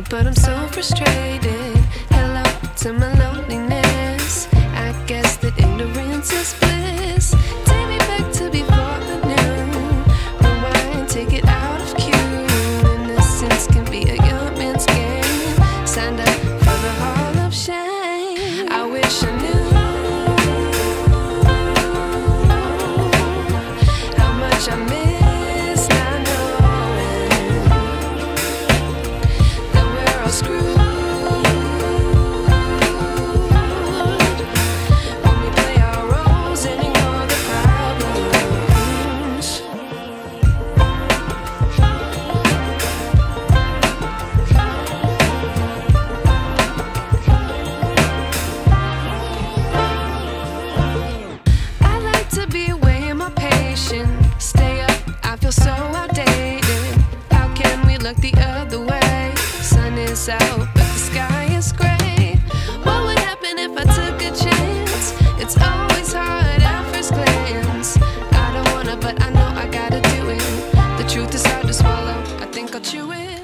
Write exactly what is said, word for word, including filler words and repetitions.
but I'm so frustrated. Hello to my loneliness. I guess that ignorance is bliss. Take me back to before the new. Rewind, take it out of cue. Innocence can be a young man's game. Signed up for the hall of shame. I wish I knew how much I miss not knowing that we're all screwed. Stay up, I feel so outdated. How can we look the other way? Sun is out, but the sky is gray. What would happen if I took a chance? It's always hard at first glance. I don't wanna, but I know I gotta do it. The truth is hard to swallow, I think I'll chew it.